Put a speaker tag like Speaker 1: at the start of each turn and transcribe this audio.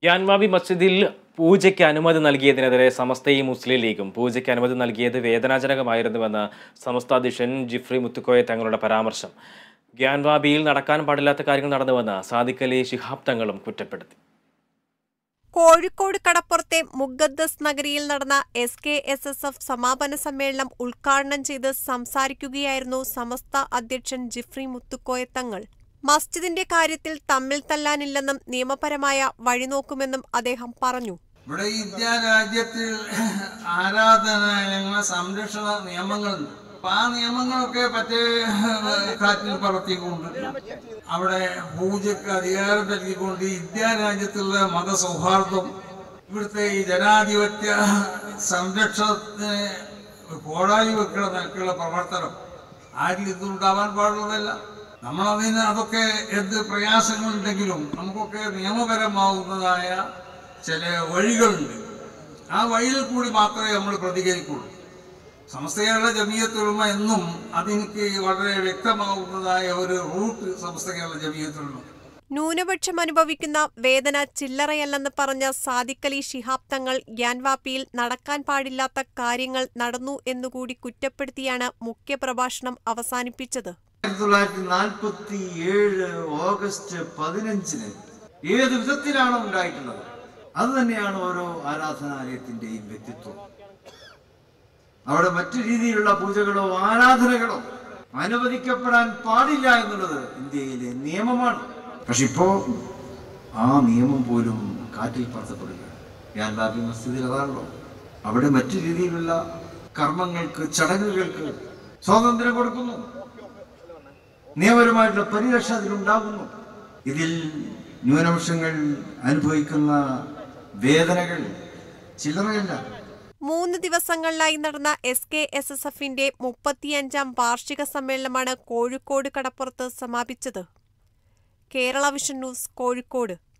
Speaker 1: ഗ്യാൻവാബി മസ്ജിദിൽ പൂജയ്ക്ക് അനുമതി നൽകിയതിനെതിരെ സമസ്തയും മുസ്ലിം ലീഗും പൂജയ്ക്ക് അനുമതി നൽകിയത് വേദനാജനകമായിരുന്നുവെന്ന് സമസ്ത അധ്യക്ഷൻ ജിഫ്രി മുത്തുക്കോയ തങ്ങളുടെ പരാമർശം. ഗ്യാൻവാബിയിൽ നടക്കാൻ പാടില്ലാത്ത കാര്യങ്ങൾ നടന്നുവെന്ന് സാദിഖ് അലി ശിഹാബ് തങ്ങളും കുറ്റപ്പെടുത്തി.
Speaker 2: കോഴിക്കോട് കടപ്പുറത്തെ മുഖദ്ദസ് നഗരിയിൽ നടന്ന SKSSF സമാപന സമ്മേളനം ഉദ്ഘാടനം ചെയ്ത് സംസാരിക്കുകയായിരുന്നു സമസ്ത അധ്യക്ഷൻ ജിഫ്രി മുത്തുക്കോയ തങ്ങൾ. മസ്ജിദിന്റെ കാര്യത്തിൽ തമ്മിൽ തല്ലാനില്ലെന്നും നിയമപരമായ വഴിനോക്കുമെന്നും അദ്ദേഹം പറഞ്ഞു.
Speaker 3: ഇവിടെ ഇന്ത്യ രാജ്യത്തിൽ ആരാധനാലയങ്ങളെ സംരക്ഷണ നിയമങ്ങളുണ്ട്. ആ നിയമങ്ങളൊക്കെ പറ്റേ കാറ്റിൽ പറത്തിക്കൊണ്ട് അവിടെ പൂജയ്ക്ക് അധികാരം നൽകിക്കൊണ്ട് ഇന്ത്യ രാജ്യത്തുള്ള മതസൗഹാർദ്ദം, ഇവിടുത്തെ ഈ ജനാധിപത്യ സംരക്ഷണത്തിന് കോടാലി വെക്കുന്ന നിലക്കുള്ള പ്രവർത്തനം ആരിൽ ഇതുണ്ടാവാൻ പാടുള്ളതല്ല. നമ്മളതിന് അതൊക്കെ എന്ത് പ്രയാസങ്ങളുണ്ടെങ്കിലും നമുക്കൊക്കെ നിയമപരമാവുന്നതായ ചില വഴികളുണ്ട്. ആ വഴിയിൽ കൂടി മാത്രമേ നമ്മൾ പ്രതികരിക്കുള്ളൂ. സമസ്ത ജമിയത്തുൽ ഉലമ എന്നും അതെനിക്ക് വളരെ വ്യക്തമാവുന്നതായ ഒരു റൂട്ട് സമസ്ത ജമിയത്തുൽ ഉലമ.
Speaker 2: ന്യൂനപക്ഷം അനുഭവിക്കുന്ന വേദന ചില്ലറയല്ലെന്ന് പറഞ്ഞ സാദിഖ് അലി ശിഹാബ് തങ്ങൾ ഗ്യാൻവാബിയിൽ നടക്കാൻ പാടില്ലാത്ത കാര്യങ്ങൾ നടന്നു എന്നുകൂടി കുറ്റപ്പെടുത്തിയാണ് മുഖ്യപ്രഭാഷണം അവസാനിപ്പിച്ചത്.
Speaker 4: 1947 ഓഗസ്റ്റ് 15 ഏത് വിധത്തിലാണോ ഉണ്ടായിട്ടുള്ളത് അത് തന്നെയാണ് ഓരോ ആരാധനാലയത്തിന്റെയും വ്യക്തിത്വം. അവിടെ മറ്റു രീതിയിലുള്ള പൂജകളോ ആരാധനകളോ അനുവദിക്കപ്പെടാൻ പാടില്ല എന്നുള്ളത് ഇന്ത്യയിലെ നിയമമാണ്. പക്ഷെ ഇപ്പോ ആ നിയമം പോലും കാറ്റിൽ പറത്തപ്പെടുക. ഗ്യാൻവാബി മസ്ജിദിൽ അതാണല്ലോ. അവിടെ മറ്റു രീതിയിലുള്ള കർമ്മങ്ങൾക്ക്, ചടങ്ങുകൾക്ക് സ്വാതന്ത്ര്യം കൊടുക്കുന്നു. നിയമപരമായിട്ടുള്ള പരിരക്ഷ അതിലുണ്ടാകുന്നു. ഇതിൽ ന്യൂനപക്ഷങ്ങൾ അനുഭവിക്കുന്ന വേദനകൾ ചില്ലറയല്ല.
Speaker 2: 3 ദിവസങ്ങളിലായി നടന്ന SKSSFന്റെ 35ാം വാർഷിക സമ്മേളനമാണ് കോഴിക്കോട് കടപ്പുറത്ത് സമാപിച്ചത്. Kerala vision news, Kozhikode.